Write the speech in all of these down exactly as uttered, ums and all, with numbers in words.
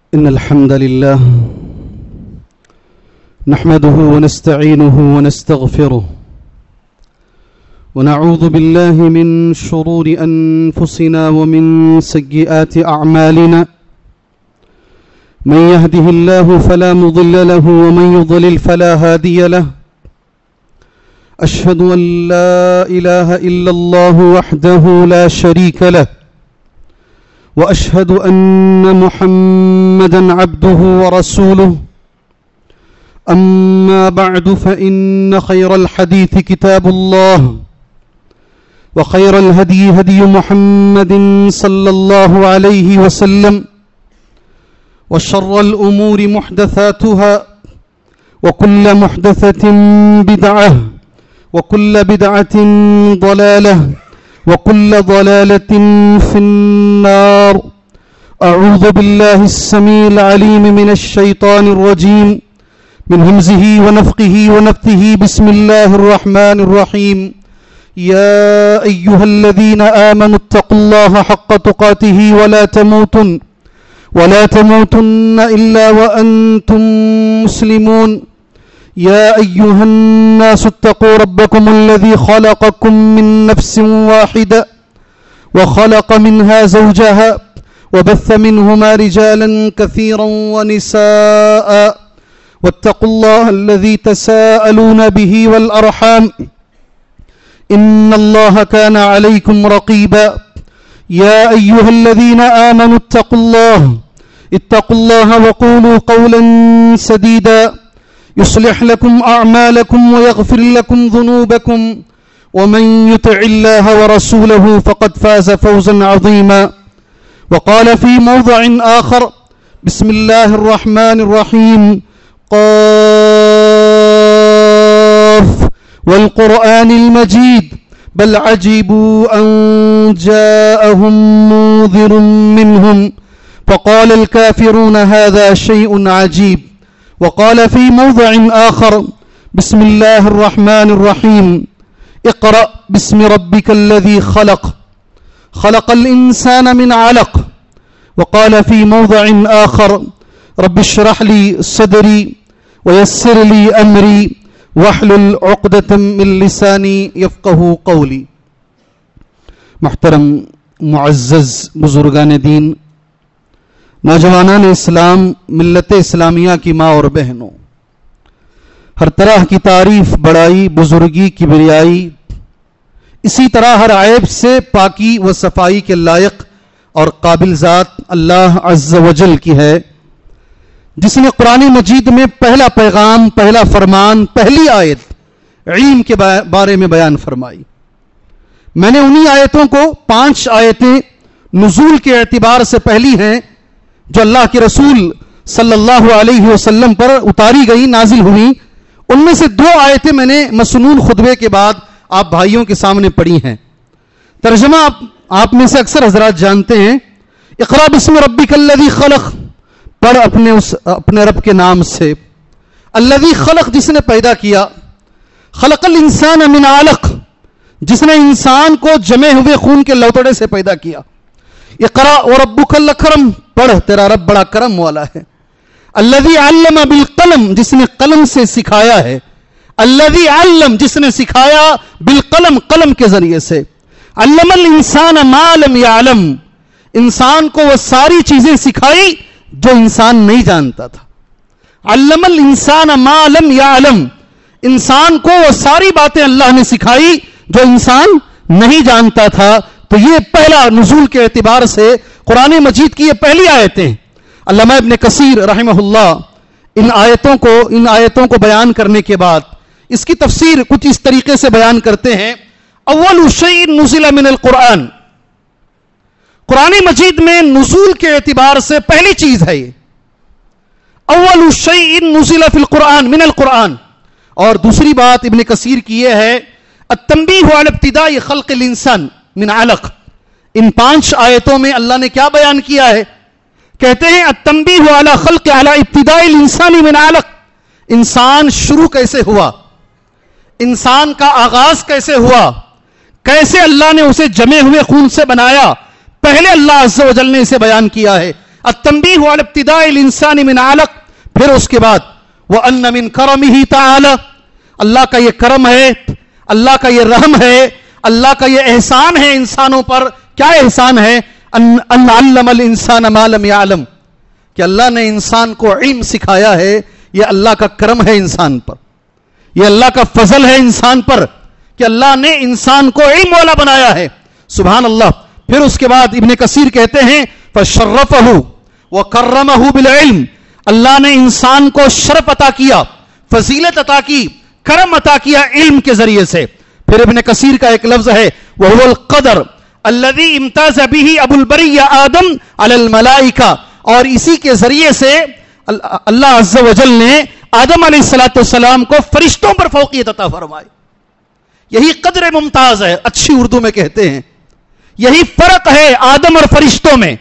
إن الحمد لله نحمده ونستعينه ونستغفره ونعوذ بالله من شرور أنفسنا ومن سيئات أعمالنا من يهده الله فلا مضل له ومن يضلل فلا هادي له أشهد أن لا إله إلا الله وحده لا شريك له وأشهد أن محمدًا عبده ورسوله أما بعد فإن خير الحديث كتاب الله وخير الهدي هدي محمد صلى الله عليه وسلم وشر الأمور محدثاتها وكل محدثة بدعة وكل بدعة ضلالة وكل ضلالة في النار. أعوذ بالله السميع العليم من الشيطان الرجيم من همزه ونفخه ونفثه. بسم الله الرحمن الرحيم. يا أيها الذين آمنوا اتقوا الله حق تقاته ولا تموتن ولا تموتن إلا وأنتم مسلمون. يا أيها الناس اتقوا ربكم الذي خلقكم من نفس واحدة وخلق منها زوجها وبث منهما رجالا كثيرا ونساء واتقوا الله الذي تساءلون به والأرحام إن الله كان عليكم رقيبا. يا أيها الذين آمنوا اتقوا الله اتقوا الله وقولوا قولا سديدا يصلح لكم أعمالكم ويغفر لكم ذنوبكم ومن يطع الله ورسوله فقد فاز فوزا عظيما. وقال في موضع آخر بسم الله الرحمن الرحيم قاف والقرآن المجيد بل عجبوا أن جاءهم منذر منهم فقال الكافرون هذا شيء عجيب. وقال في موضع آخر بسم الله الرحمن الرحيم اقرأ باسم ربك الذي خلق خلق الإنسان من علق. وقال في موضع آخر رب اشرح لي صدري ويسر لي أمري واحلل عقدة من لساني يفقه قولي. محترم معزز بزرگان دین، نوجوانان اسلام، ملت اسلامیہ کی ماں اور بہنوں، ہر طرح کی تعریف، بڑائی، بزرگی، کبریائی اسی طرح ہر عیب سے پاکی و صفائی کے لائق اور قابل ذات اللہ عز و جل کی ہے، جس نے قرآن مجید میں پہلا پیغام، پہلا فرمان، پہلی آیت علم کے بارے میں بیان فرمائی. میں نے انہی آیتوں کو پانچ آیتیں نزول کے اعتبار سے پہلی ہیں جو اللہ کے رسول صلی اللہ علیہ وسلم پر اتاری گئی، نازل ہوئی. ان میں سے دو آیتیں میں نے مسنون خطبے کے بعد آپ بھائیوں کے سامنے پڑھی ہیں. ترجمہ آپ, آپ میں سے اکثر حضرات جانتے ہیں. اقرأ باسم ربک الذی خلق، پڑھ اپنے اس اپنے رب کے نام سے. الذی خلق، جس نے پیدا کیا. خلق الانسان من علق، جس نے انسان کو جمے ہوئے خون کے لوتڑے سے پیدا کیا. اقرأ وربک الاکرم، پڑھ تیرا رب بڑا کرم والا ہے. الذی علم بالقلم، جس نے قلم سے سکھایا ہے. الذی علم، جس نے سکھایا بالقلم، قلم کے ذریعے سے. علم الانسان ما لم یعلم، انسان کو وہ ساری چیزیں سکھائی جو انسان نہیں جانتا تھا. علم الانسان ما لم یعلم، انسان کو وہ ساری باتیں اللہ نے سکھائی جو انسان نہیں جانتا تھا. تو یہ پہلا نزول کے اعتبار سے قرآن مجید کی یہ پہلی آیتیں. علامہ ابن کثیر رحمہ اللہ ان آیتوں کو ان آیتوں کو بیان کرنے کے بعد اس کی تفسیر کچھ اس طریقے سے بیان کرتے ہیں. اول شیء نزل من القرآن، قرآن مجید میں نزول کے اعتبار سے پہلی چیز ہے یہ. اول شیء نزل فی القرآن من القرآن. اور دوسری بات ابن کثیر کی یہ ہے التنبیہ علی ابتداء خلق الانسان من علق. ان پانچ آیتوں میں اللہ نے کیا بیان کیا ہے؟ کہتے ہیں التنبیہ علی خلق علی ابتداء الانسان من علق. انسان شروع کیسے ہوا، انسان کا آغاز کیسے ہوا، کیسے اللہ نے اسے جمے ہوئے خون سے بنایا، پہلے اللہ عز و جل نے اسے بیان کیا ہے التنبیہ علی ابتداء الانسان من علق. پھر اس کے بعد وَأَنَّ مِن كَرَمِهِ تَعَالَى, اللہ کا یہ کرم ہے, اللہ کا یہ رحم ہے, اللہ کا یہ احسان ہے انسانوں پر. کیا احسان ہے؟ ان علم الانسان ما لم يعلم, کہ اللہ نے انسان کو علم سکھایا ہے. یہ اللہ کا کرم ہے انسان پر, یہ اللہ کا فضل ہے انسان پر کہ اللہ نے انسان کو علم والا بنایا ہے. سبحان اللہ. پھر اس کے بعد ابن کثیر کہتے ہیں فَشَرَّفَهُ وَكَرَّمَهُ بِالْعِلْمِ, اللہ نے انسان کو شرف عطا کیا, فضیلت عطا کی, کرم عطا کیا علم کے ذریعے سے. پھر ابن کثیر کا ایک لفظ ہے وَهُوَ الْقَدْرُ الَّذِي امْتَازَ بِهِ أَبُو الْبَرِيَّةِ آدَمَ عَلَى الْمَلَائِكَةِ, اور اسی کے ذریعے سے اللہ عز و جل نے آدم علیہ السلام کو فرشتوں پر فوقیت عطا فرمائی. یہی قدر ممتاز ہے, اچھی اردو میں کہتے ہیں. یہی فرق ہے آدم اور فرشتوں میں,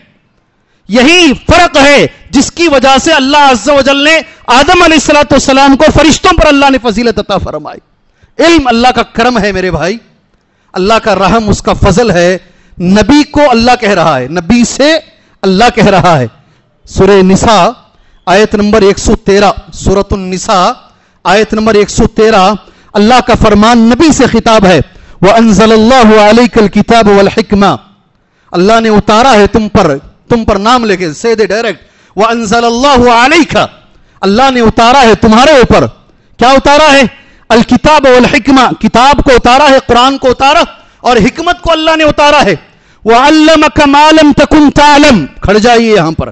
یہی فرق ہے جس کی وجہ سے اللہ عز و جل نے آدم علیہ السلام کو فرشتوں پر اللہ نے فضیلت عطا فرمائی. علم اللہ کا کرم ہے میرے بھائی, اللہ کا رحم, اس کا فضل ہے. نبی کو اللہ کہہ رہا ہے, نبی سے اللہ کہہ رہا ہے. سورہ نساء آیت نمبر ایک سو تیرہ, سورۃ النساء آیت نمبر ایک سو تیرہ, اللہ کا فرمان نبی سے خطاب ہے. وَأَنزَلَ اللَّهُ عَلَيْكَ الْكِتَابَ وَالْحِكْمَةَ, اللہ نے اتارا ہے تم پر, تم پر نام لے کے سے دے ڈائریکٹ. وَأَنزَلَ اللَّهُ عَلَيْكَ, اللہ نے اتارا ہے تمہارے اوپر. کیا اتارا ہے؟ الکتاب والحکمہ, کتاب کو اتارا ہے, قرآن کو اتارا, اور حکمت کو اللہ نے اتارا ہے. وَعَلَّمَكَ مَا لَمْ تَكُنْ تَعْلَمْ, کھڑ جائیے یہاں پر,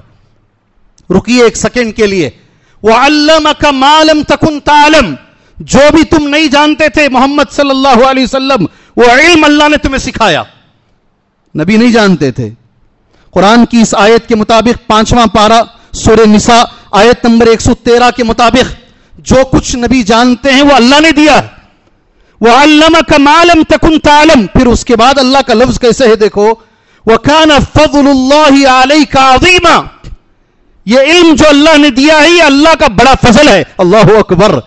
رکیے ایک سیکنڈ کے لیے. وَعَلَّمَكَ مَا لَمْ تَكُنْ تَعْلَمْ, جو بھی تم نہیں جانتے تھے محمد صلی اللہ علیہ وسلم, وہ علم اللہ نے تمہیں سکھایا. نبی نہیں جانتے تھے. قرآن کی اس آیت کے مطابق پانچواں پارہ سورہ نساء آیت نمبر ایک سو تیرہ کے مطابق جو کچھ نبی جانتے ہیں وہ اللہ نے دیا ہے. وَعَلَّمَكَ مَا لَمْ تَكُنْ تَعْلَمْ, پھر اس کے بعد اللہ کا لفظ کیسے ہے دیکھو, وَكَانَ فَضْلُ اللَّهِ عَلَيْكَ عَظِيمًا, یہ علم جو اللہ نے دیا ہے یہ اللہ کا بڑا فضل ہے. اللہ اکبر.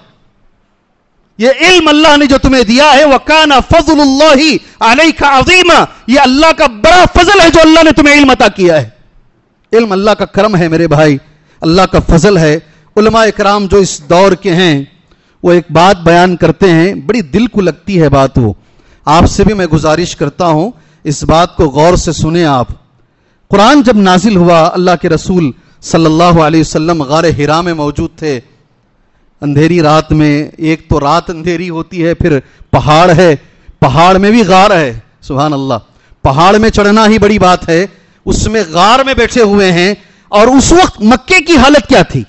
یہ علم اللہ نے جو تمہیں دیا ہے وَكَانَ فَضْلُ اللَّهِ عَلَيْكَ عَظِيمًا, یہ اللہ کا بڑا فضل ہے جو اللہ نے تمہیں علم عطا کیا ہے. علم اللہ کا کرم ہے میرے بھائی, اللہ کا فضل ہے. علماء اکرام جو اس دور کے ہیں وہ ایک بات بیان کرتے ہیں, بڑی دل کو لگتی ہے بات. وہ آپ سے بھی میں گزارش کرتا ہوں اس بات کو غور سے سنیں آپ. قرآن جب نازل ہوا, اللہ کے رسول صلی اللہ علیہ وسلم غار حرا میں موجود تھے. اندھیری رات میں, ایک تو رات اندھیری ہوتی ہے, پھر پہاڑ ہے, پہاڑ میں بھی غار ہے. سبحان اللہ. پہاڑ میں چڑھنا ہی بڑی بات ہے, اس میں غار میں بیٹھے ہوئے ہیں. اور اس وقت مکے کی حالت کیا تھی؟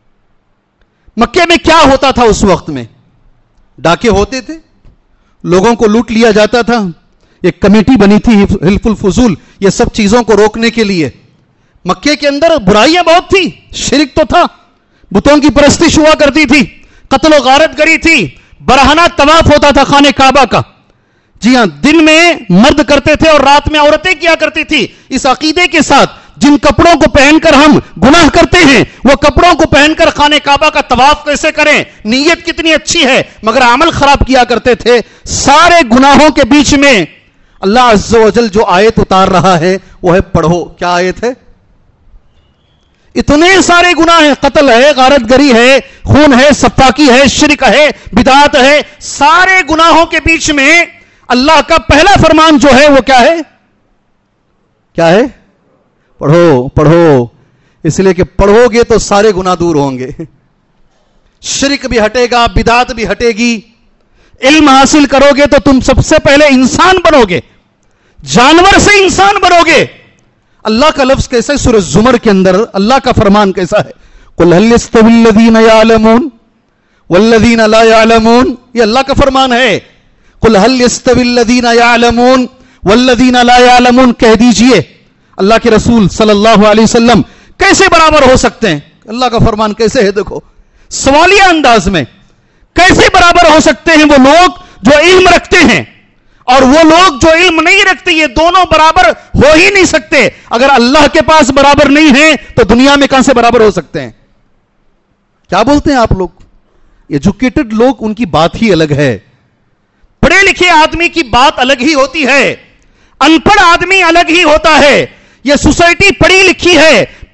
مکے میں کیا ہوتا تھا اس وقت میں؟ ڈاکے ہوتے تھے, لوگوں کو لوٹ لیا جاتا تھا. ایک کمیٹی بنی تھی حلف الفضول یہ سب چیزوں کو روکنے کے لیے. مکے کے اندر برائیاں بہت تھی, شرک تو تھا, بتوں کی پرستش ہوا کرتی تھی, قتل و غارت گری تھی, برہنہ طواف ہوتا تھا خانہ کعبہ کا. جی ہاں, دن میں مرد کرتے تھے اور رات میں عورتیں کیا کرتی تھی, اس عقیدے کے ساتھ جن کپڑوں کو پہن کر ہم گناہ کرتے ہیں وہ کپڑوں کو پہن کر خانہ کعبہ کا طواف کیسے کریں, نیت کتنی اچھی ہے مگر عمل خراب کیا کرتے تھے. سارے گناہوں کے بیچ میں اللہ عز و جل جو آیت اتار رہا ہے وہ ہے, پڑھو. کیا آیت ہے؟ اتنے سارے گناہ ہیں, قتل ہے, غارت گری ہے, خون ہے, سفاکی ہے, شرک ہے, بدعات ہے. سارے گناہوں کے بیچ میں اللہ کا پہلا فرمان جو ہے وہ کیا ہے؟ کیا ہے؟ پڑھو. پڑھو اس لیے کہ پڑھو گے تو سارے گناہ دور ہوں گے. شرک بھی ہٹے گا, بدعات بھی ہٹے گی. علم حاصل کرو گے تو تم سب سے پہلے انسان بنو گے, جانور سے انسان بنو گے. اللہ کا لفظ کیسا ہے سورہ زمر کے اندر, اللہ کا فرمان کیسا ہے؟ قُلْ هَلْ يَسْتَوِي الَّذِينَ يَعْلَمُونَ وَالَّذِينَ لَا يَعْلَمُونَ, یہ اللہ کا فرمان ہے. قُلْ هَلْ يَسْتَوِي الَّذِينَ يَعْلَمُونَ وَالَّذِينَ لَا يَعْلَمُونَ, کہہ دیجئے اللہ کے رسول صلی اللہ علیہ وسلم کیسے برابر ہو سکتے ہیں؟ اللہ کا فرمان کیسے ہے دیکھو, سوالیہ انداز میں. کیسے برابر ہو سکتے ہیں وہ لوگ جو علم رکھتے ہیں اور وہ لوگ جو علم نہیں رکھتے؟ یہ دونوں برابر ہو ہی نہیں سکتے. اگر اللہ کے پاس برابر نہیں ہیں تو دنیا میں کہاں سے برابر ہو سکتے ہیں؟ کیا بولتے ہیں آپ لوگ؟ ایجوکیٹڈ لوگ, ان کی بات ہی الگ ہے. پڑھے لکھے آدمی کی بات الگ ہی ہوتی ہے, ان پڑھ آدمی الگ ہی ہوتا ہے. یہ سوسائٹی پڑھی لکھی ہے,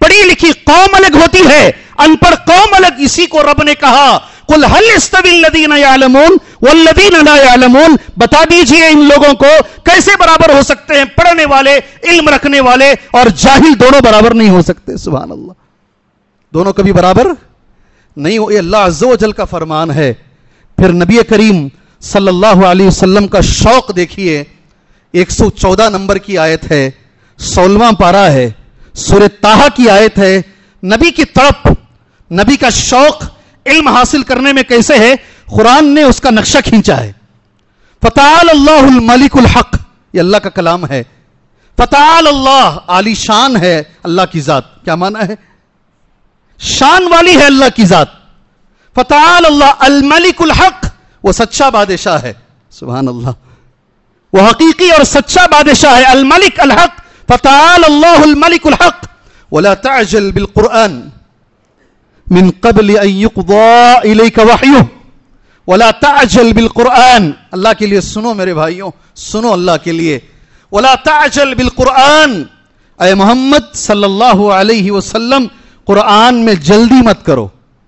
पढ़ी लिखी कौम अलग होती है, अनपढ़ कौम अलग। इसी को रब ने कहा कुल हल यस्तविल्लज़ीना यअलमून वल्लज़ीना ला यअलमून, बता दीजिए इन लोगों को कैसे बराबर हो सकते हैं पढ़ने वाले, इल्म रखने वाले और जाहिल, दोनों बराबर नहीं हो सकते। सुभान अल्लाह, दोनों कभी बराबर नहीं हो, ये अल्लाह अज़्ज़ व जल का फरमान है। फिर नबी करीम सल्लल्लाहु अलैहि वसल्लम का शौक देखिए, एक सौ चौदह नंबर की आयत है, सोलहवां पारा है, सूरह ताहा की आयत है। नबी की तड़प, नबी का शौक इल्म हासिल करने में कैसे है, कुरान ने उसका नक्शा खींचा है। फताल अल्लाहुल मलिकुल हक, ये अल्लाह का कलाम है। फताल अल्लाह, आलीशान है अल्लाह की जात। क्या माना है? शान वाली है अल्लाह की जात। फताल अल्लाह अल मलिकुल हक, वो सच्चा बादशाह है। सुभान अल्लाह, वो हकीकी और सच्चा बादशाह है। अल मलिक अल हक, फताल अल्लाहुल मलिकुल हक। वला तअजल बिल कुरआन मिन क़ब्ल अन युक़ज़ा इलैका वहयुहु, वला तअजल बिल कुरआन, अल्लाह के लिए सुनो मेरे भाइयों, सुनो अल्लाह के लिए। वला तअजल बिल कुरआन, ऐ मोहम्मद सल्लल्लाहु अलैहि वसल्लम कुरआन में जल्दी मत करो।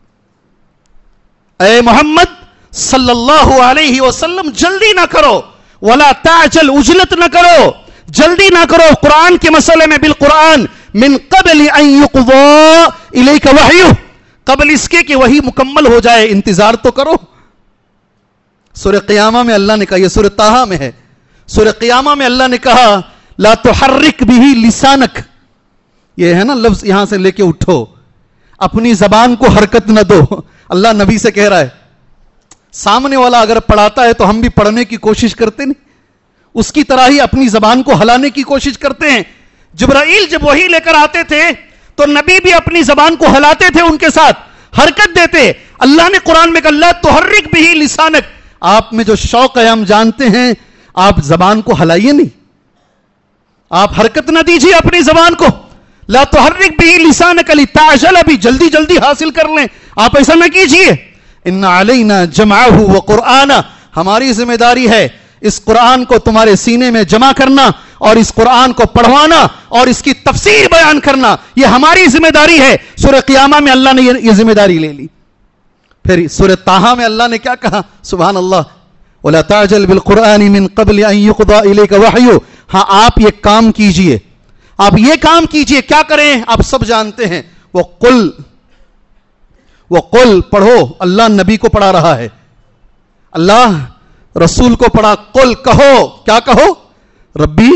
ऐ मोहम्मद सल्लल्लाहु अलैहि वसल्लम जल्दी ना करो। वला ताजल, उजलत ना करो, जल्दी ना करो कुरान के मसले में। बिल कुरान मिन क़ब्ल अन युक़ज़ा इलैका वहयुहु, कबल इसके कि वही मुकम्मल हो जाए, इंतजार तो करो। सूरह क़ियामा में अल्लाह ने कहा, यह सूरह ताहा में है, सूरह क़ियामा में अल्लाह ने कहा ला तुहर्रिक बिही लिसानक, ये है ना लफ्ज, यहां से लेके उठो, अपनी जबान को हरकत न दो। अल्लाह नबी से कह रहा है। सामने वाला अगर पढ़ाता है तो हम भी पढ़ने की कोशिश करते नहीं, उसकी तरह ही अपनी जबान को हलाने की कोशिश करते हैं। जिब्राइल जब वही लेकर आते थे तो नबी भी अपनी जबान को हलाते थे, उनके साथ हरकत देते। अल्लाह ने कुरान में कहा तुहर्रिक बिही लिसानक, आप में जो शौक है हम जानते हैं, आप जबान को हलाइए नहीं, आप हरकत ना दीजिए अपनी जबान को। ला तुहर्रिक बिही लिसानक लिताजल, अभी जल्दी जल्दी हासिल कर लें, आप ऐसा ना कीजिए। इन्ना अलैना जमाअहु व कुरआना, हमारी जिम्मेदारी है इस कुरान को तुम्हारे सीने में जमा करना और इस कुरान को पढ़वाना और इसकी तफसीर बयान करना, यह हमारी जिम्मेदारी है। सूरह क़ियामा में अल्लाह ने यह जिम्मेदारी ले ली। फिर सूरह ताहा में अल्लाह ने क्या कहा? सुभान अल्लाह, वला ताजल बिल कुरआन मिन क़ब्ल अन युक़ज़ा इलैका वहयुहु, हाँ आप ये काम कीजिए, आप ये काम कीजिए। क्या करें आप सब जानते हैं। वो कुल, वो कुल पढ़ो, अल्लाह नबी को पढ़ा रहा है, अल्लाह रसूल को पढ़ा। कुल कहो, क्या कहो? रब्बी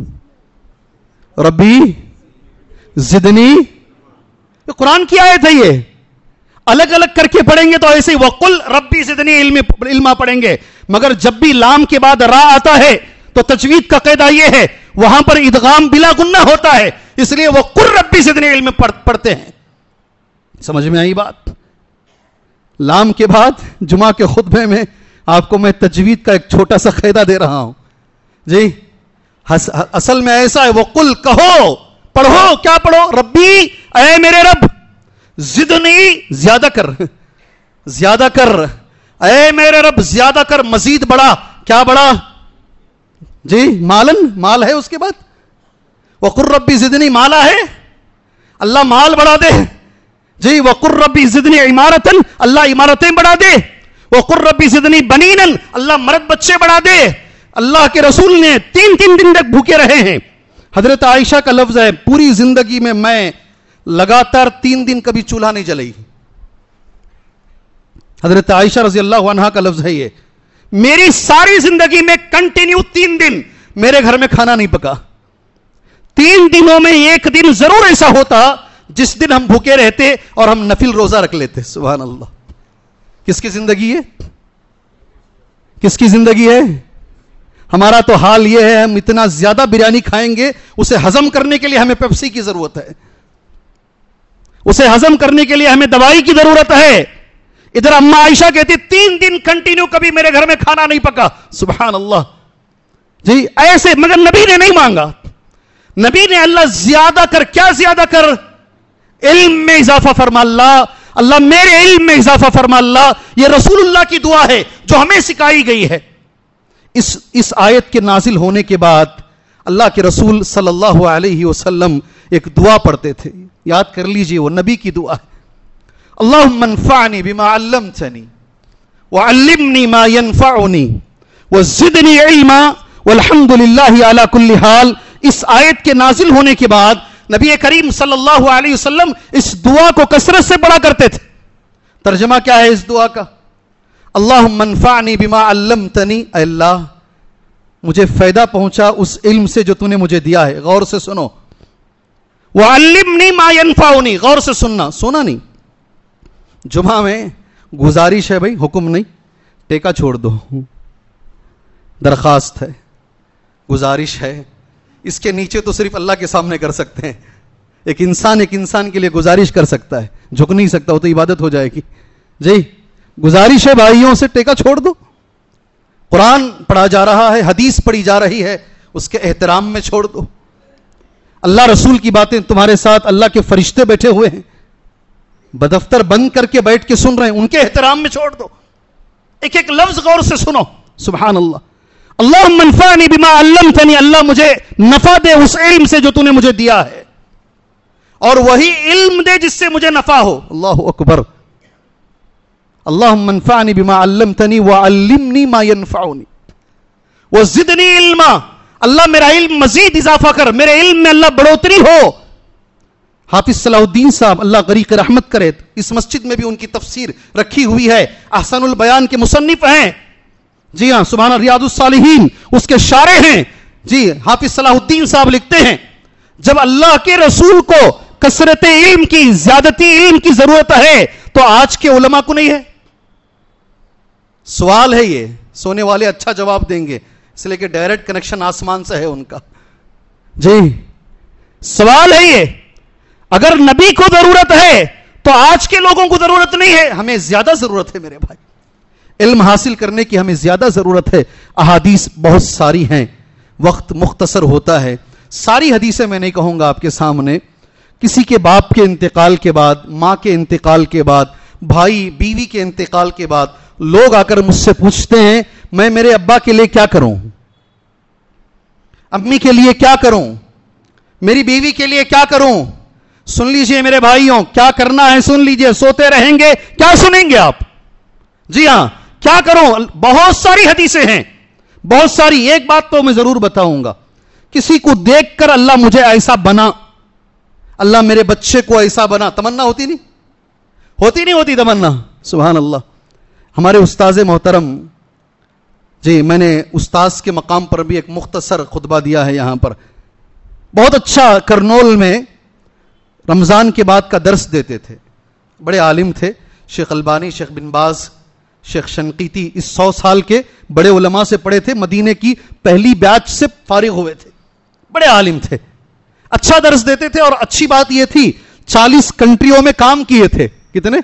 रब्बी जिदनी, ये कुरान की आयत है, ये अलग अलग करके पढ़ेंगे तो ऐसे ही वकुल रब्बी जिदनी इल्म इल्मा पढ़ेंगे, मगर जब भी लाम के बाद रा आता है तो तजवीद का कायदा यह है वहां पर इदगाम बिला गुन्ना होता है, इसलिए वो कुल रब्बी जिदनी इल्म पढ़, पढ़ते हैं। समझ में आई बात? लाम के बाद जुमा के खुतबे में आपको मैं तजवीद का एक छोटा सा कायदा दे रहा हूं जी। हस, असल में ऐसा है, वो कुल कहो, पढ़ो, क्या पढ़ो? रब्बी, ऐ मेरे रब, जिदनी, ज्यादा कर, ज्यादा कर, ऐ मेरे रब ज्यादा कर, मजीद बढ़ा, क्या बढ़ा जी? मालन, माल है उसके बाद, वकुर रब्बी जिदनी, माला है, अल्लाह माल बढ़ा दे जी। वकुर रब्बी जिदनी इमारतन, अल्लाह इमारतें बढ़ा दे। वकुर रब्बी जिदनी बनीनन, अल्लाह मर्द बच्चे बढ़ा दे। अल्लाह के रसूल ने तीन तीन दिन तक भूखे रहे हैं। हजरत आयशा का लफ्ज है, पूरी जिंदगी में मैं लगातार तीन दिन कभी चूल्हा नहीं जलाई। हजरत आयशा रजी अल्लाह अन्हा का लफ्ज है ये, मेरी सारी जिंदगी में कंटिन्यू तीन दिन मेरे घर में खाना नहीं पका। तीन दिनों में एक दिन जरूर ऐसा होता जिस दिन हम भूखे रहते और हम नफिल रोजा रख लेते। सुभान अल्लाह, किसकी जिंदगी है? किसकी जिंदगी है? हमारा तो हाल यह है, हम इतना ज्यादा बिरयानी खाएंगे, उसे हजम करने के लिए हमें पेप्सी की जरूरत है, उसे हजम करने के लिए हमें दवाई की जरूरत है। इधर अम्मा आयशा कहती तीन दिन कंटिन्यू कभी मेरे घर में खाना नहीं पका। सुभान अल्लाह जी, ऐसे, मगर नबी ने नहीं मांगा। नबी ने अल्लाह ज्यादा कर, क्या ज्यादा कर? इल्म में इजाफा फरमा अल्लाह, अल्लाह मेरे इल्म में इजाफा फरमा अल्लाह। यह रसूलुल्लाह की दुआ है जो हमें सिखाई गई है। इस इस आयत के नाजिल होने के बाद अल्लाह के रसूल सल्लल्लाहु अलैहि वसल्लम एक दुआ पढ़ते थे। یاد کر لیجئے, وہ نبی کی دعا ہے. اللہم انفعنی بما علمتنی وعلمنی ما ینفعنی وزدنی علما والحمد للہ علی کل حال. اس آیت کے نازل ہونے کے بعد نبی کریم صلی اللہ علیہ وسلم اس دعا کو کثرت سے پڑھا کرتے تھے. ترجمہ کیا ہے اس دعا کا؟ اللہم انفعنی بما علمتنی, اے اللہ مجھے فائدہ پہنچا اس علم سے جو تو نے مجھے دیا ہے. غور سے سنو. وعلمنی ما ینفعنی, غور سے سننا, سونا نہیں. جمعہ میں گزارش ہے بھائی, حکم نہیں, ٹیکا چھوڑ دو, درخواست ہے, گزارش ہے. اس کے نیچے تو صرف اللہ کے سامنے کر سکتے ہیں. ایک انسان ایک انسان کے لیے گزارش کر سکتا ہے, جھک نہیں سکتا, وہ تو عبادت ہو جائے گی. جی گزارش ہے بھائیوں سے, ٹیکا چھوڑ دو. قرآن پڑھا جا رہا ہے, حدیث پڑھی جا رہی ہے, اس کے احترام میں چھوڑ دو. اللہ رسول کی باتیں تمہارے ساتھ اللہ کے فرشتے بیٹھے ہوئے ہیں, بدفتر بند کر کے بیٹھ کے سن رہے ہیں, ان کے احترام میں چھوڑ دو. ایک ایک لفظ غور سے سنو. سبحان اللہ. اللہم انفعنی بما علمتنی, اللہ مجھے نفع دے اس علم سے جو تو نے مجھے دیا ہے, اور وہی علم دے جس سے مجھے نفع ہو. اللہ اکبر. اللہم انفعنی بما علمتنی وعلمنی ما ینفعنی وزدنی علما, اللہ میرا علم مزید اضافہ کر, میرے علم میں اللہ بڑھوتری ہو. حافظ صلاح الدین صاحب اللہ غریق رحمت کرے, اس مسجد میں بھی ان کی تفسیر رکھی ہوئی ہے, احسن البیان کے مصنف ہیں. جی ہاں, سبحان ریاض الصالحین اس کے شارح ہیں. جی حافظ صلاح الدین صاحب لکھتے ہیں, جب اللہ کے رسول کو کثرت علم کی, زیادتی علم کی ضرورت ہے تو آج کے علماء کو نہیں ہے. سوال ہے یہ, سونے والے اچھا جواب دیں گے, اس لیے کہ ڈائریکٹ کنیکشن آسمان سے ہے ان کا. جی سوال ہے یہ, اگر نبی کو ضرورت ہے تو آج کے لوگوں کو ضرورت نہیں ہے. ہمیں زیادہ ضرورت ہے میرے بھائی, علم حاصل کرنے کی ہمیں زیادہ ضرورت ہے. احادیث بہت ساری ہیں, وقت مختصر ہوتا ہے. ساری حدیثیں میں نہیں کہوں گا آپ کے سامنے. کسی کے باپ کے انتقال کے بعد, ماں کے انتقال کے بعد, بھائی بیوی کے انتقال کے بعد لوگ آ کر مجھ سے پوچھتے ہیں میں میرے ابا کے لیے کیا کروں, امی کے لیے کیا کروں, میری بیوی کے لیے کیا کروں. سن لیجئے میرے بھائیوں, کیا کرنا ہے سن لیجئے. سوتے رہیں گے کیا سنیں گے آپ؟ جی ہاں, کیا کروں؟ بہت ساری حدیثیں ہیں, بہت ساری. ایک بات تو میں ضرور بتاؤں گا, کسی کو دیکھ کر اللہ مجھے ایسا بنا, اللہ میرے بچے کو ایسا بنا, تمنا ہوتی نہیں ہوتی نہیں ہوتی تمنا. سبحان اللہ. ہمارے استاذ محترم, جی میں نے استاذ کے مقام پر بھی ایک مختصر خطبہ دیا ہے یہاں پر. بہت اچھا کرنول میں رمضان کے بعد کا درس دیتے تھے, بڑے عالم تھے. شیخ البانی, شیخ بن باز, شیخ شنقیطی, اس سو سال کے بڑے علماء سے پڑھے تھے, مدینے کی پہلی بیچ سے فارغ ہوئے تھے, بڑے عالم تھے, اچھا درس دیتے تھے. اور اچھی بات یہ تھی چالیس کنٹریوں میں کام کیے تھے. کتنے؟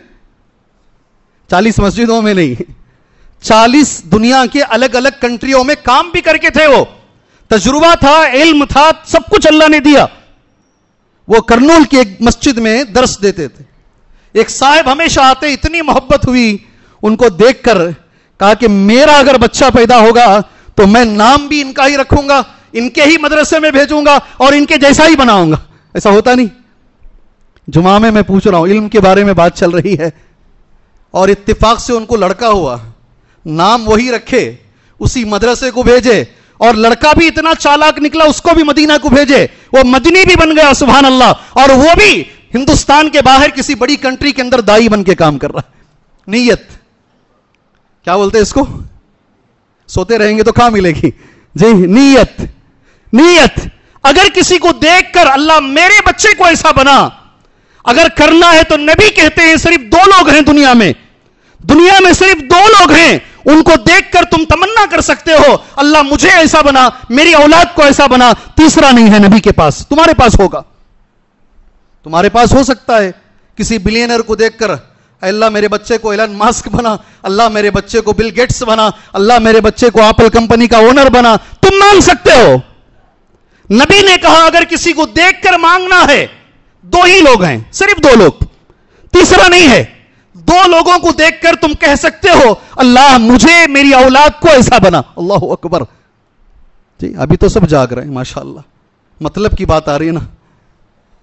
چالیس مسجدوں میں نہیں, چالیس دنیا کے الگ الگ کنٹریوں میں کام بھی کر کے تھے. وہ تجربہ تھا, علم تھا, سب کچھ اللہ نے دیا. وہ کرنول کی ایک مسجد میں درس دیتے تھے. ایک صاحب ہمیشہ آتے, اتنی محبت ہوئی ان کو دیکھ کر, کہا کہ میرا اگر بچہ پیدا ہوگا تو میں نام بھی ان کا ہی رکھوں گا, ان کے ہی مدرسے میں بھیجوں گا اور ان کے جیسا ہی بناؤں گا. ایسا ہوتا نہیں. جمعہ میں میں پوچھ رہا ہوں, علم کے بارے میں بات چل رہی ہے, اور اتفاق سے ان کو لڑکا ہوا, نام وہی رکھے, اسی مدرسے کو بھیجے, اور لڑکا بھی اتنا چالاک نکلا, اس کو بھی مدینہ کو بھیجے, وہ مدنی بھی بن گیا. سبحان اللہ. اور وہ بھی ہندوستان کے باہر کسی بڑی کنٹری کے اندر دائی بن کے کام کر رہا ہے. نیت کیا بولتے ہیں اس کو؟ سوتے رہیں گے تو کہاں ملے گی. جی نیت, نیت. اگر کسی کو دیکھ کر اللہ میرے بچے کو ایسا بنا, اگر کرنا ہے تو نبی کہتے ہیں صرف دو لوگ ہیں دنیا میں, دنیا میں صرف دو لوگ ہیں, ان کو دیکھ کر تم تمنا کر سکتے ہو اللہ مجھے ایسا بنا, میری اولاد کو ایسا بنا. تیسرا نہیں ہے نبی کے پاس, تمہارے پاس ہوگا. تمہارے پاس ہو سکتا ہے کسی بلینئر کو دیکھ کر اے اللہ میرے بچے کو ایلن ماسک بنا, اللہ میرے بچے کو بل گیٹس بنا, اللہ میرے بچے کو ایپل کمپنی کا اونر بنا. تم مانگ سکتے ہو. نبی نے کہا اگر کسی کو دیکھ کر مانگنا ہے, دو ہی لوگ ہیں, صرف دو لوگ, تیسرا نہیں ہے. دو لوگوں کو دیکھ کر تم کہہ سکتے ہو اللہ مجھے میری اولاد کو ایسا بنا. اللہ اکبر. جی ابھی تو سب جاگ رہے ہیں ماشاءاللہ, مطلب کی بات آ رہی ہے نا.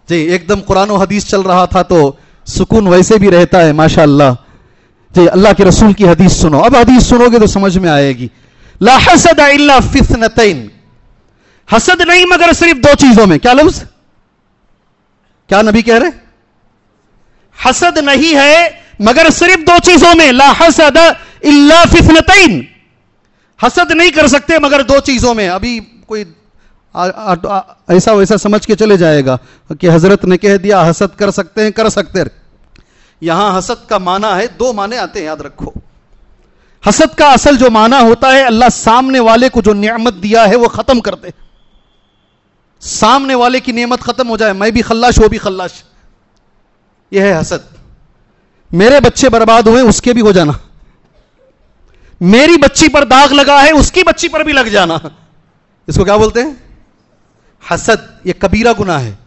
جی ایک دم قرآن و حدیث چل رہا تھا تو سکون ویسے بھی رہتا ہے ماشاءاللہ. جی اللہ کے رسول کی حدیث سنو. اب حدیث سنو گے تو سمجھ میں آئے گی. لا حسد الا فی اثنتین. حسد نہیں مگر صرف دو چیزوں میں. کیا لفظ؟ کیا نبی کہہ رہے؟ حسد نہیں ہے مگر صرف دو چیزوں میں. لا حسد الا فی اثنتین. حسد نہیں کر سکتے مگر دو چیزوں میں. ابھی کوئی ایسا ویسا سمجھ کے چلے جائے گا کہ حضرت نے کہہ دیا حسد کر سکتے ہیں. کر سکتے ہیں. یہاں حسد کا معنی ہے, دو معنی آتے ہیں, یاد رکھو. حسد کا اصل جو معنی ہوتا ہے اللہ سامنے والے کو جو نعمت دیا ہے وہ ختم کر دے. سامنے والے کی نعمت ختم ہو جائے, میں بھی خلاش وہ بھی خلاش, یہ ہے حسد. میرے بچے برباد ہوئے اس کے بھی ہو جانا, میری بچی پر داغ لگا ہے اس کی بچی پر بھی لگ جانا. اس کو کیا بولتے ہیں؟ حسد. یہ کبیرہ گناہ ہے,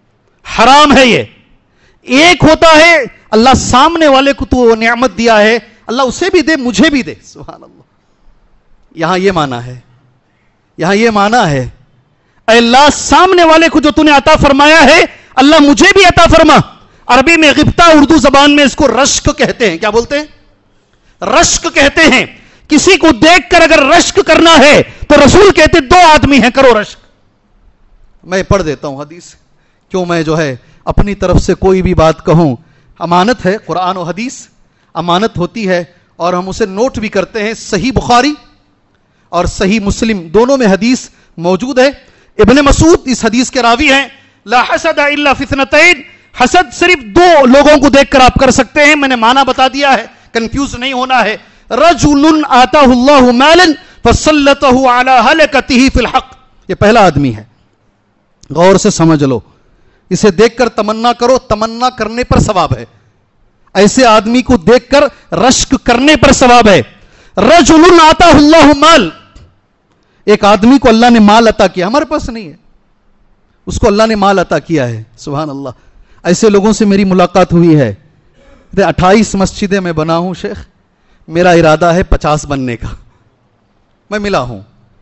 حرام ہے. یہ ایک ہوتا ہے اللہ سامنے والے کو تو نعمت دیا ہے اللہ اسے بھی دے مجھے بھی دے. سبحان اللہ. یہاں یہ معنی ہے, یہاں یہ معنی ہے اے اللہ سامنے والے کو جو تو نے عطا فرمایا ہے اللہ مجھے بھی عطا فرما. عربی میں غبطہ, اردو زبان میں اس کو رشک کہتے ہیں. کیا بولتے ہیں؟ رشک کہتے ہیں. کسی کو دیکھ کر اگر رشک کرنا ہے تو رسول کہتے دو آدمی ہیں کرو رشک. میں پڑھ دیتا ہوں حدیث, کیوں میں جو ہے اپنی طرف سے کوئی بھی بات کہوں. امانت ہے قرآن و حدیث, امانت ہوتی ہے اور ہم اسے نوٹ بھی کرتے ہیں. صحیح بخاری اور صحیح مسلم دونوں میں حدیث موجود ہے. ابن مسعود اس حدیث کے راوی ہیں. لا حسد الا فی اثنتین. حسد صرف دو لوگوں کو دیکھ کر آپ کر سکتے ہیں. میں نے معنی بتا دیا ہے, کنفیوز نہیں ہونا ہے. رجل آتاہ اللہ مالا فسلطہ علی ہلکتہ فی الحق. یہ پہلا آدمی ہے, غور سے سمجھ لو. اسے دیکھ کر تمنا کرو, تمنا کرنے پر ثواب ہے. ایسے آدمی کو دیکھ کر رشک کرنے پر ثواب ہے. رجل آتاہ اللہ مال. ایک آدمی کو اللہ نے مال عطا کیا, ہمارے پاس نہیں ہے, اس کو اللہ نے مال عطا کیا ہے. سبحان اللہ. ایسے لوگوں سے میری ملاقات ہوئی ہے. اٹھائیس مسجدیں میں بنا ہوں شیخ, میرا ارادہ ہے پچاس بننے کا. میں ملا ہوں,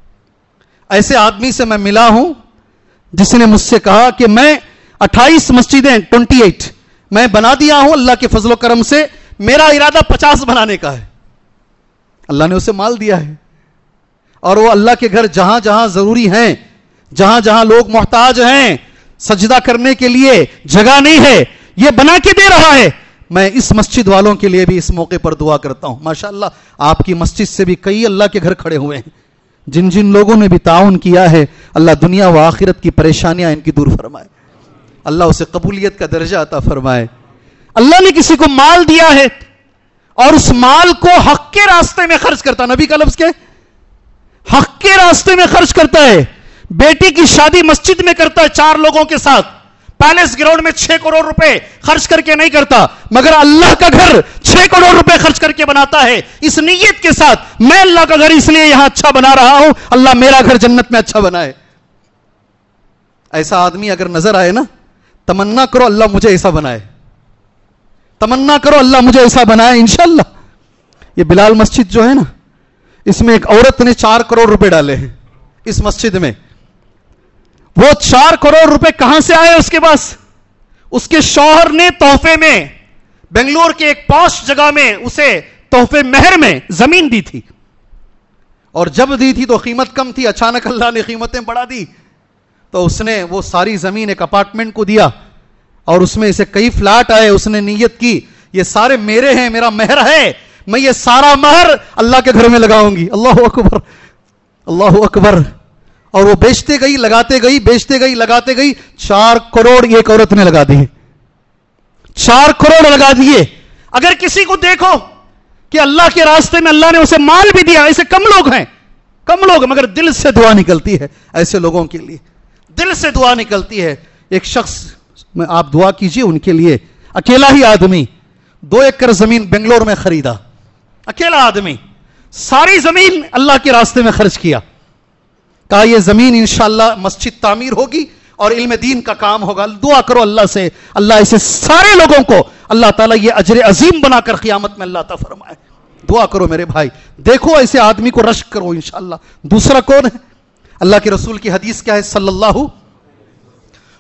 ایسے آدمی سے میں ملا ہوں جس نے مجھ سے کہا کہ میں اٹھائیس مسجدیں ٹوئنٹی ایٹ میں بنا دیا ہوں اللہ کے فضل و کرم سے, میرا ارادہ پچاس بنانے کا ہے. اللہ نے اسے مال دیا ہے اور وہ اللہ کے گھر جہاں جہاں ضروری ہیں, جہاں جہاں لوگ محتاج ہیں, سجدہ کرنے کے لیے جگہ نہیں ہے, یہ بنا کے دے رہا ہے. میں اس مسجد والوں کے لیے بھی اس موقع پر دعا کرتا ہوں. ماشاءاللہ آپ کی مسجد سے بھی کئی اللہ کے گھر کھڑے ہوئے ہیں. جن جن لوگوں نے بھی تعاون کیا ہے اللہ دنیا و آخرت کی پریشانیاں ان کی دور فرمائے, اللہ اسے قبولیت کا درجہ عطا فرمائے. اللہ نے کسی کو مال دیا ہے اور اس مال کو حق کے راستے میں خرچ کرتا, نبی کا لفظ کیا ہے؟ حق کے راستے میں خرچ کرتا ہے. بیٹی کی شادی مسجد میں کرتا ہے چار لوگوں کے ساتھ, پیلس گراؤنڈ میں چھ کروڑ روپے خرچ کر کے نہیں کرتا, مگر اللہ کا گھر چھ کروڑ روپے خرچ کر کے بناتا ہے اس نیت کے ساتھ میں اللہ کا گھر اس لیے یہاں اچھا بنا رہا ہوں, اللہ میرا گھر جنت میں اچھا بنائے. ایسا آدمی اگر نظر آئے نا, تمنا کرو اللہ مجھے ایسا بنائے, تمنا کرو اللہ مجھے ایسا بنائے انشاءاللہ. یہ بلال مسجد جو ہے نا, اس میں ایک عورت نے چار کروڑ روپے ڈالے ہیں اس مسجد میں. وہ چار کروڑ روپے کہاں سے آئے اس کے پاس؟ اس کے شوہر نے تحفے میں بنگلور کے ایک پوش جگہ میں اسے تحفے مہر میں زمین دی تھی, اور جب دی تھی تو قیمت کم تھی, اچانک اللہ نے قیمتیں بڑھا دی تو اس نے وہ ساری زمین ایک اپارٹمنٹ کو دیا اور اس میں اسے کئی فلیٹ آئے. اس نے نیت کی یہ سارے میرے ہیں, میرا مہر ہے, میں یہ سارا مہر اللہ کے گھر میں لگاؤں گی. اللہ اکبر, اللہ اکبر. اور وہ بیچتے گئی لگاتے گئی, بیچتے گئی لگاتے گئی, چار کروڑ ایک عورت نے لگا دیے, چار کروڑ لگا دیے. اگر کسی کو دیکھو کہ اللہ کے راستے میں اللہ نے اسے مال بھی دیا, ایسے کم لوگ ہیں, کم لوگ, مگر دل سے دعا نکلتی ہے ایسے لوگوں کے لیے, دل سے دعا نکلتی ہے. ایک شخص میں آپ دعا کیجئے ان کے لیے, اکیلا ہی آدمی دو ایکڑ زمین بنگلور میں خریدا, اکیلا آدمی ساری زمین اللہ کے راستے میں خرچ کیا. کہا یہ زمین انشاءاللہ مسجد تعمیر ہوگی اور علم دین کا کام ہوگا. دعا کرو اللہ سے, اللہ ایسے سارے لوگوں کو اللہ تعالیٰ یہ اجر عظیم بنا کر قیامت میں اللہ عطا فرمائے. دعا کرو میرے بھائی, دیکھو ایسے آدمی کو رشک کرو انشاءاللہ. دوسرا کون ہے؟ اللہ کے رسول کی حدیث کیا ہے؟ صلی اللہ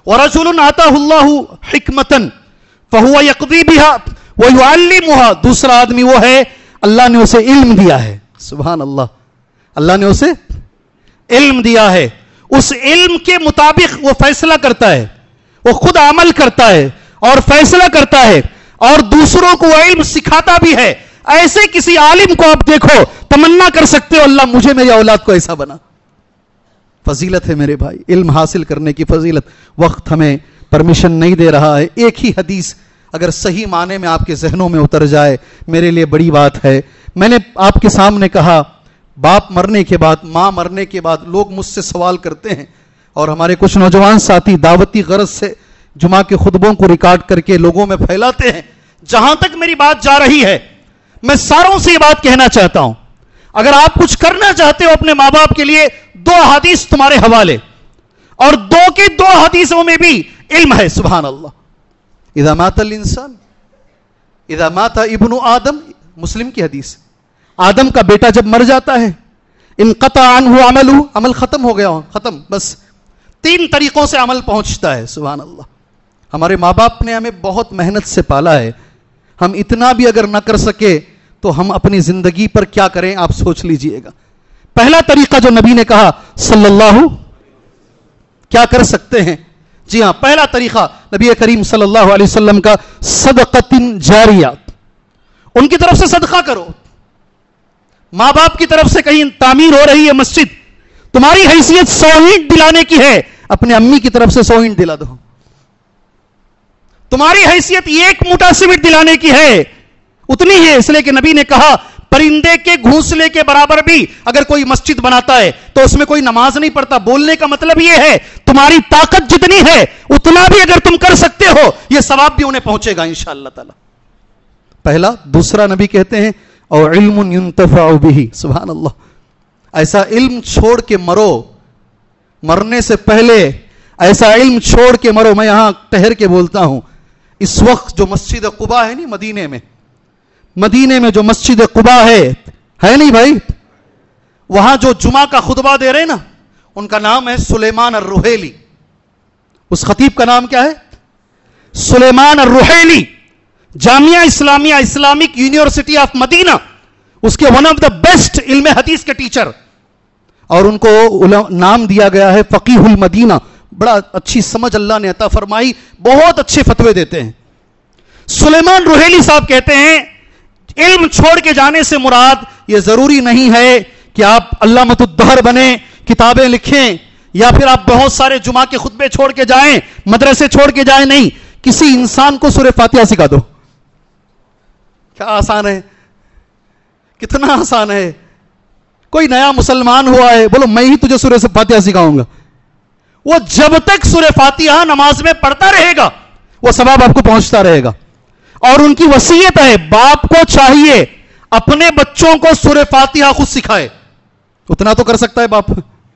وَرَجُلٌ آتَاهُ اللَّهُ حِكْمَةً فَهُوَ يَقْضِي بِهَا وَيُعَلِّمُهَا. دوسرا آدمی وہ ہے اللہ نے اسے علم دیا ہے. سبحان اللہ. اللہ نے اسے علم دیا ہے, اس علم کے مطابق وہ فیصلہ کرتا ہے, وہ خود عمل کرتا ہے اور فیصلہ کرتا ہے اور دوسروں کو وہ علم سکھاتا بھی ہے. ایسے کسی عالم کو آپ دیکھو, تمنا کر سکتے ہو اللہ مجھے میری اولاد کو ایسا بنا. فضیلت ہے میرے بھائی, علم حاصل کرنے کی فضیلت. وقت ہمیں پرمیشن نہیں دے رہا ہے. ایک ہی حدیث اگر صحیح معنی میں آپ کے ذہنوں میں اتر جائے میرے لیے بڑی بات ہے. میں نے آپ کے سامنے کہا باپ مرنے کے بعد, ماں مرنے کے بعد لوگ مجھ سے سوال کرتے ہیں اور ہمارے کچھ نوجوان ساتھی دعوتی غرض سے جمعہ کے خطبوں کو ریکارڈ کر کے لوگوں میں پھیلاتے ہیں. جہاں تک میری بات جا رہی ہے میں ساروں سے یہ بات کہنا چاہتا ہوں, اگر آپ کچھ کرنا چاہتے ہو اپنے ماں باپ کے لیے, دو حدیث تمہارے حوالے, اور دو کے دو حدیثوں میں بھی علم ہے. سبحان اللہ. اذا مات الانسان اذا مات ابن آدم, مسلم کی حدیث, آدم کا بیٹا جب مر جاتا ہے انقطع عنہ عملہ, عمل ختم ہو گیا, ختم, بس تین طریقوں سے عمل پہنچتا ہے. سبحان اللہ. ہمارے ماں باپ نے ہمیں بہت محنت سے پالا ہے, ہم اتنا بھی اگر نہ کر سکے تو ہم اپنی زندگی پر کیا کریں آپ سوچ لیجئے گا. پہلا طریقہ جو نبی نے کہا صلی اللہ کیا کر سکتے ہیں, جی ہاں پہلا طریقہ نبی کریم صلی اللہ علیہ وسلم کا صدقۃ جاریہ, ان کی طرف سے صدقہ کرو. ماں باپ کی طرف سے کہیں تعمیر ہو رہی ہے مسجد, تمہاری حیثیت سو اینٹ دلانے کی ہے, اپنے امی کی طرف سے سو اینٹ دلا دو. تمہاری حیثیت ایک موٹا سیمنٹ دلانے کی ہے, اتنی ہے, اس لیے کہ نبی نے کہا پرندے کے گھونسلے کے برابر بھی اگر کوئی مسجد بناتا ہے تو اس میں کوئی نماز نہیں پڑھتا. بولنے کا مطلب یہ ہے تمہاری طاقت جتنی ہے اتنا بھی اگر تم کر سکتے ہو یہ ثواب بھی انہیں پہنچے گا انشاءاللہ تعالی. پہلا. دوسرا نبی کہتے ہیں اور علم ينتفع به. سبحان اللہ. ایسا علم چھوڑ کے مرو, مرنے سے پہلے ایسا علم چھوڑ کے مرو. میں یہاں ٹہر کے بولتا ہوں, اس وقت جو مسجد قباء ہے نہیں مدینے میں, مدینے میں جو مسجد قباء ہے ہے نہیں بھائی, وہاں جو جمعہ کا خطبہ دے رہے نا ان کا نام ہے سلیمان الرحیلی. اس خطیب کا نام کیا ہے؟ Sulaiman Alruhaili. جامعہ اسلامیہ اسلامک یونیورسٹی آف مدینہ, اس کے ون آف دا بیسٹ علم حدیث کے ٹیچر, اور ان کو نام دیا گیا ہے فقیہ المدینہ. بڑا اچھی سمجھ اللہ نے عطا فرمائی, بہت اچھے فتوے دیتے ہیں. سلیمان رحیلی صاحب کہتے ہیں علم چھوڑ کے جانے سے مراد یہ ضروری نہیں ہے کہ آپ علامۃ الدہر بنیں, کتابیں لکھیں, یا پھر آپ بہت سارے جمعہ کے خطبے چھوڑ کے جائیں, مدرسے چھوڑ کے جائیں. نہیں, کسی انسان کو سورہ فاتحہ سکھا دو. کیا آسان ہے, کتنا آسان ہے. کوئی نیا مسلمان ہوا ہے, بولو میں ہی تجھے سورہ فاتحہ سکھاؤں گا. وہ جب تک سورہ فاتحہ نماز میں پڑھتا رہے گا وہ ثواب آپ کو پہنچتا رہے گا. اور ان کی وصیت ہے باپ کو چاہیے اپنے بچوں کو سورہ فاتحہ خود سکھائے. اتنا تو کر سکتا ہے باپ.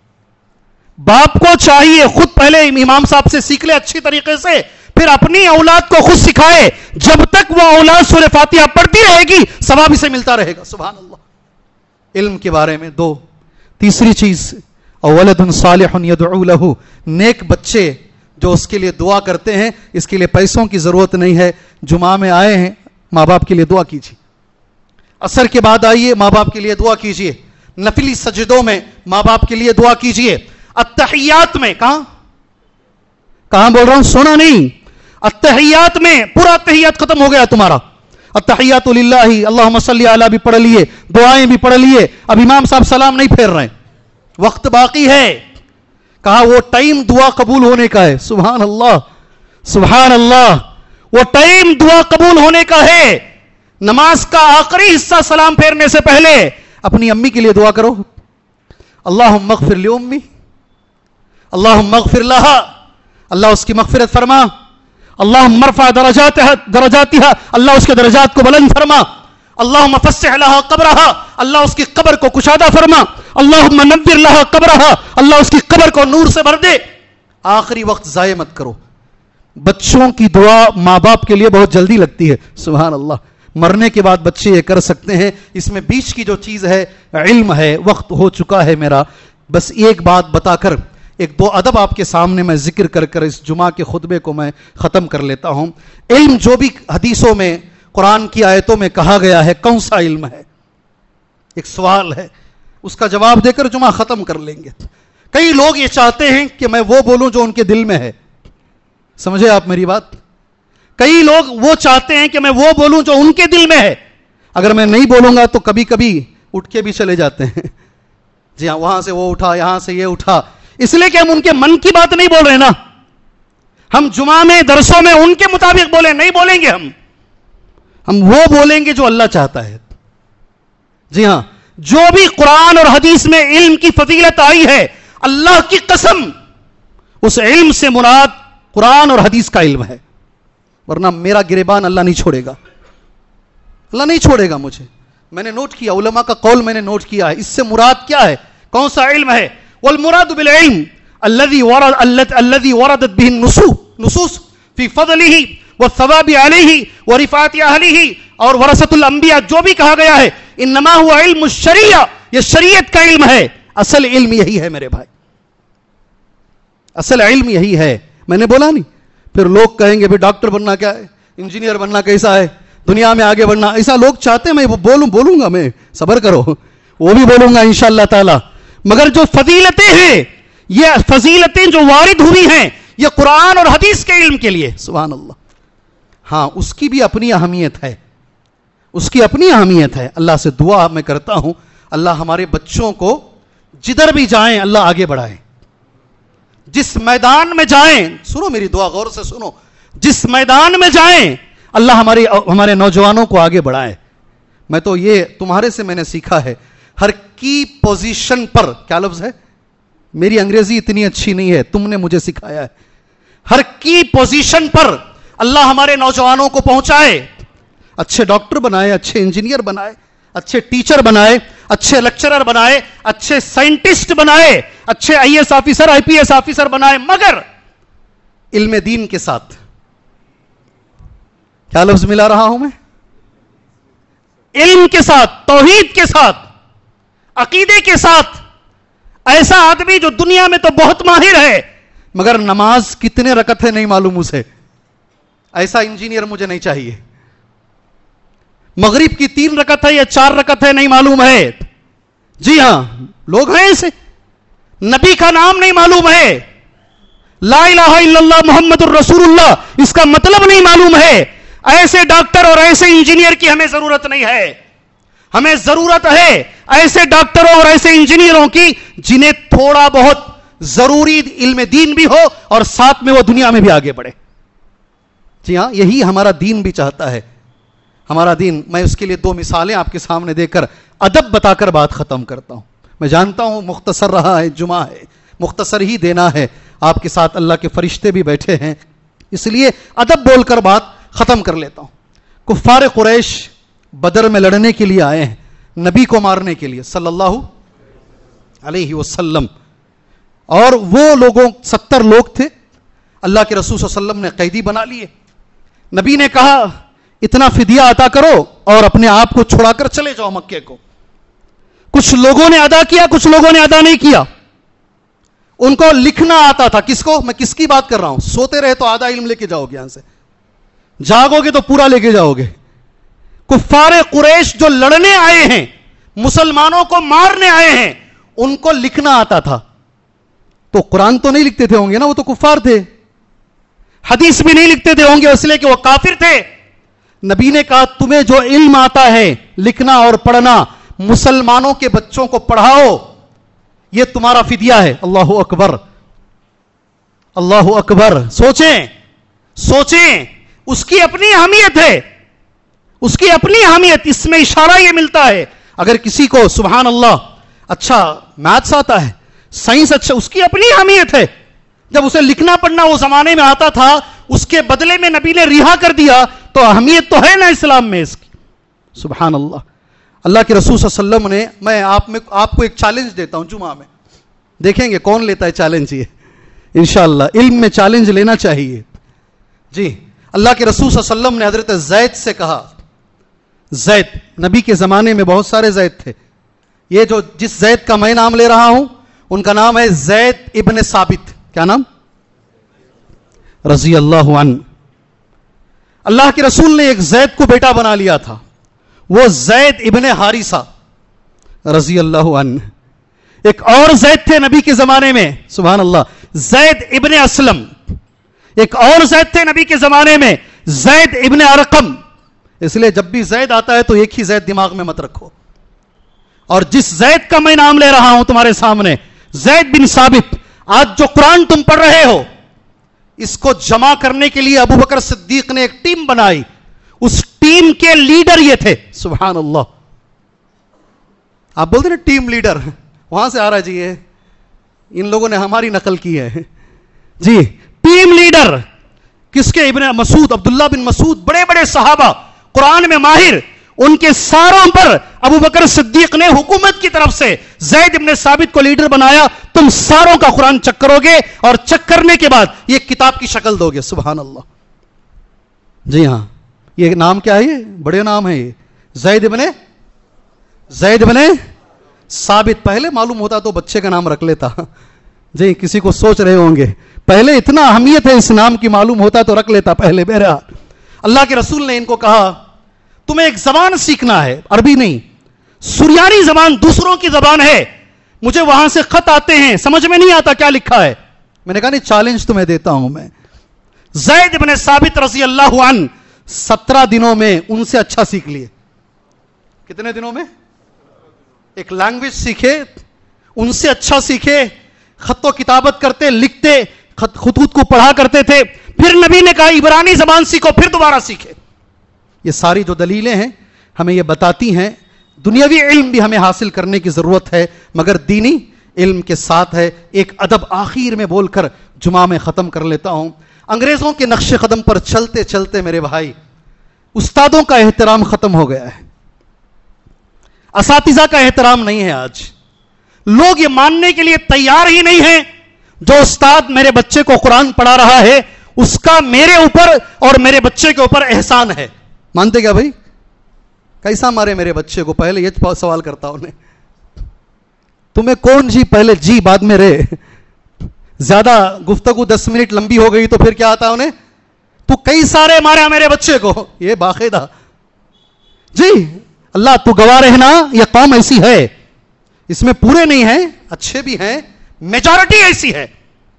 باپ کو چاہیے خود پہلے امام صاحب سے سیکھ لے اچھی طریقے سے, پھر اپنی اولاد کو خود سکھائے. جب تک وہ اولاد سورہ فاتحہ پڑھتی رہے گی ثواب اسے ملتا رہے گا. سبحان اللہ. علم کے بارے میں دو. تیسری چیز اولد صالح یدعو له, نیک بچے جو اس کے لیے دعا کرتے ہیں. اس کے لیے پیسوں کی ضرورت نہیں ہے. جمعہ میں آئے ہیں, ماں باپ کے لیے دعا کیجیے. عصر کے بعد آئیے, ماں باپ کے لیے دعا کیجیے. نفلی سجدوں میں ماں باپ کے لیے دعا کیجیے. التحیات میں, کہاں کہاں بول رہا ہوں, سونا نہیں, التحیات میں پورا التحیات ختم ہو گیا تمہارا. التحیات للہ اللہم صلی علی بھی پڑھ لیے, دعائیں بھی پڑھ لیے. اب امام صاحب سلام نہیں پھیر رہے ہیں, وقت باقی ہے. کہا وہ ٹائم دعا قبول ہونے کا ہے. سبحان اللہ, سبحان اللہ. وہ ٹائم دعا قبول ہونے کا ہے. نماز کا آخری حصہ سلام پھیرنے سے پہلے اپنی امی کے لیے دعا کرو. اللہم اغفر لی امی, اللہم اغفر لہا, اللہ اس کی مغفرت فرما. اللہم ارفع درجاتها درجاتها, اللہ اس کے درجات کو بلند فرما. اللہم فسح لہا قبرہا, اللہ اس کی قبر کو کشادہ فرما. اللہم نور لہا قبرہا, اللہ اس کی قبر کو نور سے بھر دے. آخری وقت ضائع مت کرو. بچوں کی دعا ماں باپ کے لیے بہت جلدی لگتی ہے. سبحان اللہ. مرنے کے بعد بچے یہ کر سکتے ہیں. اس میں بیچ کی جو چیز ہے علم ہے. وقت ہو چکا ہے میرا, بس ایک بات بتا کر ایک دو ادب آپ کے سامنے میں ذکر کر کر اس جمعہ کے خطبے کو میں ختم کر لیتا ہوں. علم جو بھی حدیثوں میں قرآن کی آیتوں میں کہا گیا ہے کون سا علم ہے؟ ایک سوال ہے, اس کا جواب دے کر جمعہ ختم کر لیں گے. کئی لوگ یہ چاہتے ہیں کہ میں وہ بولوں جو ان کے دل میں ہے. سمجھے آپ میری بات؟ کئی لوگ وہ چاہتے ہیں کہ میں وہ بولوں جو ان کے دل میں ہے. اگر میں نہیں بولوں گا تو کبھی کبھی اٹھ کے بھی چلے جاتے ہیں. جی ہاں, وہاں سے وہ اٹھا, یہاں سے یہ اٹھا, اس لیے کہ ہم ان کے من کی بات نہیں بول رہے نا. ہم جمعہ میں درسوں میں ان کے مطابق بولیں, نہیں بولیں گے. ہم ہم وہ بولیں گے جو اللہ چاہتا ہے. جی ہاں, جو بھی قرآن اور حدیث میں علم کی فضیلت آئی ہے, اللہ کی قسم اس علم سے مراد قرآن اور حدیث کا علم ہے. ورنہ میرا گریبان اللہ نہیں چھوڑے گا, اللہ نہیں چھوڑے گا مجھے. میں نے نوٹ کیا, علماء کا قول میں نے نوٹ کیا ہے. اس سے مراد کیا ہے, کون سا علم ہے؟ والمراد بالعلم الذي ورد الذي وردت به النصوص في فضله والثواب عليه ورفعت اهله اور ورثۃ الانبیاء جو بھی کہا گیا ہے, انما هو علم الشریعہ, یہ شریعت کا علم ہے. اصل علم یہی ہے میرے بھائی, اصل علم یہی ہے. میں نے بولا نہیں. پھر لوگ کہیں گے بھی ڈاکٹر بننا کیا ہے, انجینئر بننا کیسا ہے, دنیا میں آگے بڑھنا, ایسا لوگ چاہتے ہیں. میں بولوں بولوں گا میں, صبر کرو, وہ بھی بولوں گا انشاءاللہ تعالی. مگر جو فضیلتیں ہیں, یہ فضیلتیں جو وارد ہوئی ہیں, یہ قرآن اور حدیث کے علم کے لیے. سبحان اللہ. ہاں, اس کی بھی اپنی اہمیت ہے, اس کی اپنی اہمیت ہے. اللہ سے دعا میں کرتا ہوں, اللہ ہمارے بچوں کو جدھر بھی جائیں اللہ آگے بڑھائے. جس میدان میں جائیں, سنو میری دعا غور سے سنو, جس میدان میں جائیں اللہ ہمارے ہمارے نوجوانوں کو آگے بڑھائے. میں تو یہ تمہارے سے میں نے سیکھا ہے, ہر کی پوزیشن پر, کیا لفظ ہے, میری انگریزی اتنی اچھی نہیں ہے, تم نے مجھے سکھایا ہے. ہر کی پوزیشن پر اللہ ہمارے نوجوانوں کو پہنچائے, اچھے ڈاکٹر بنائے, اچھے انجینئر بنائے, اچھے ٹیچر بنائے, اچھے لیکچرر بنائے, اچھے سائنٹسٹ بنائے, اچھے I S officer, I P S officer بنائے, مگر علم دین کے ساتھ. کیا لفظ ملا رہا ہوں میں؟ علم کے ساتھ, توحید کے ساتھ, عقیدے کے ساتھ. ایسا آدمی جو دنیا میں تو بہت ماہر ہے مگر نماز کتنے رکعت ہے نہیں معلوم اسے, ایسا انجینئر مجھے نہیں چاہیے. مغرب کی تین رکعت ہے یا چار رکعت ہے نہیں معلوم ہے. جی ہاں, لوگ ہیں ایسے. نبی کا نام نہیں معلوم ہے, لا الہ الا اللہ محمد الرسول اللہ اس کا مطلب نہیں معلوم ہے. ایسے ڈاکٹر اور ایسے انجینئر کی ہمیں ضرورت نہیں ہے. ہمیں ضرورت ہے ایسے ڈاکٹروں اور ایسے انجینئروں کی جنہیں تھوڑا بہت ضروری علم دین بھی ہو اور ساتھ میں وہ دنیا میں بھی آگے بڑھے. جی ہاں, یہی ہمارا دین بھی چاہتا ہے. ہمارا دین, میں اس کے لیے دو مثالیں آپ کے سامنے دے کر ادب بتا کر بات ختم کرتا ہوں. میں جانتا ہوں مختصر رہا ہے, جمعہ ہے, مختصر ہی دینا ہے. آپ کے ساتھ اللہ کے فرشتے بھی بیٹھے ہیں, اس لیے ادب بول کر بات ختم کر لیتا ہوں. کفار قریش بدر میں لڑنے کے لیے آئے ہیں, نبی کو مارنے کے لیے صلی اللہ علیہ وسلم. اور وہ لوگوں ستر لوگ تھے, اللہ کے رسول صلی اللہ علیہ وسلم نے قیدی بنا لیے. نبی نے کہا اتنا فدیہ عطا کرو اور اپنے آپ کو چھڑا کر چلے جاؤ مکے کو. کچھ لوگوں نے ادا کیا, کچھ لوگوں نے ادا نہیں کیا. ان کو لکھنا آتا تھا. کس کو, میں کس کی بات کر رہا ہوں, سوتے رہے تو آدھا علم لے کے جاؤ گے یہاں سے, جاگو گے تو پورا لے کے جاؤ گے. کفار قریش جو لڑنے آئے ہیں, مسلمانوں کو مارنے آئے ہیں, ان کو لکھنا آتا تھا. تو قرآن تو نہیں لکھتے تھے ہوں گے نا, وہ تو کفار تھے. حدیث بھی نہیں لکھتے تھے ہوں گے اس لیے کہ وہ کافر تھے. نبی نے کہا تمہیں جو علم آتا ہے لکھنا اور پڑھنا, مسلمانوں کے بچوں کو پڑھاؤ, یہ تمہارا فدیہ ہے. اللہ اکبر, اللہ اکبر. سوچیں سوچیں, اس کی اپنی اہمیت ہے, اس کی اپنی اہمیت. اس میں اشارہ یہ ملتا ہے, اگر کسی کو سبحان اللہ اچھا میتھس آتا ہے, سائنس اچھا, اس کی اپنی اہمیت ہے. جب اسے لکھنا پڑھنا وہ زمانے میں آتا تھا, اس کے بدلے میں نبی نے رہا کر دیا, تو اہمیت تو ہے نا اسلام میں اس کی. سبحان اللہ. اللہ کے رسول صلی اللہ علیہ وسلم نے, میں آپ میں آپ کو ایک چیلنج دیتا ہوں جمعہ میں, دیکھیں گے کون لیتا ہے چیلنج. یہ انشاءاللہ علم میں چیلنج لینا چاہیے. جی, اللہ کے رسول صلی اللہ علیہ وسلم نے حضرت زید سے کہا, زید, نبی کے زمانے میں بہت سارے زید تھے, یہ جو جس زید کا میں نام لے رہا ہوں ان کا نام ہے زید ابن ثابت. کیا نام؟ رضی اللہ عنہ. اللہ کے رسول نے ایک زید کو بیٹا بنا لیا تھا, وہ زید ابن حارثہ رضی اللہ عنہ. ایک اور زید تھے نبی کے زمانے میں, سبحان اللہ, زید ابن اسلم. ایک اور زید تھے نبی کے زمانے میں, زید ابن ارقم. اس لیے جب بھی زید آتا ہے تو ایک ہی زید دماغ میں مت رکھو. اور جس زید کا میں نام لے رہا ہوں تمہارے سامنے, زید بن ثابت, آج جو قرآن تم پڑھ رہے ہو, اس کو جمع کرنے کے لیے ابو بکر صدیق نے ایک ٹیم بنائی. اس ٹیم کے لیڈر یہ تھے, سبحان اللہ. آپ بولتے نا ٹیم لیڈر, وہاں سے آ رہا جی, یہ ان لوگوں نے ہماری نقل کی ہے جی. ٹیم لیڈر کس کے؟ ابن مسعود, عبداللہ بن مسعود, بڑے بڑے صحابہ, قرآن میں ماہر. ان کے ساروں پر ابو بکر صدیق نے حکومت کی طرف سے زید ابن ثابت کو لیڈر بنایا. تم ساروں کا قرآن چیک کرو گے اور چیک کرنے کے بعد یہ کتاب کی شکل دو گے. سبحان اللہ. جی ہاں, یہ نام کیا ہے؟ یہ بڑے نام ہے, یہ زید ابن زید ابن ثابت. پہلے معلوم ہوتا تو بچے کا نام رکھ لیتا جی. کسی کو سوچ رہے ہوں گے پہلے اتنا اہمیت ہے اس نام کی, معلوم ہوتا تو رکھ لیتا پہلے. بہرحال اللہ کے رسول نے ان کو کہا تمہیں ایک زبان سیکھنا ہے, عربی نہیں, سریانی زبان دوسروں کی زبان ہے. مجھے وہاں سے خط آتے ہیں, سمجھ میں نہیں آتا کیا لکھا ہے. میں نے کہا نہیں, چیلنج تمہیں دیتا ہوں میں. زید بن ثابت رضی اللہ عنہ سترہ دنوں میں ان سے اچھا سیکھ لیے. کتنے دنوں میں؟ ایک لینگویج سیکھے, ان سے اچھا سیکھے, خط و کتابت کرتے, لکھتے, خطوط کو پڑھا کرتے تھے. پھر نبی نے کہا عبرانی زبان سیکھو, پھر دوبارہ سیکھے. یہ ساری جو دلیلیں ہیں ہمیں یہ بتاتی ہیں دنیاوی علم بھی ہمیں حاصل کرنے کی ضرورت ہے, مگر دینی علم کے ساتھ ہے. ایک ادب آخر میں بول کر جمعہ میں ختم کر لیتا ہوں. انگریزوں کے نقش قدم پر چلتے چلتے میرے بھائی, استادوں کا احترام ختم ہو گیا ہے, اساتذہ کا احترام نہیں ہے. آج لوگ یہ ماننے کے لیے تیار ہی نہیں ہیں جو استاد میرے بچے کو قرآن پڑھا رہا ہے اس کا میرے اوپر اور میرے بچے کے اوپر احسان ہے. مانتے کیا بھائی؟ کیسا مارے میرے بچے کو؟ پہلے یہ سوال کرتا ہوں. تمہیں کون جی پہلے جی بعد میں رے. زیادہ گفتگو دس منٹ لمبی ہو گئی تو پھر کیا آتا انہیں, تو کئی سارے مارا میرے بچے کو. یہ باقاعدہ جی اللہ تو گواہ رہنا, یہ قوم ایسی ہے, اس میں پورے نہیں ہیں, اچھے بھی ہیں, میجورٹی ایسی ہے.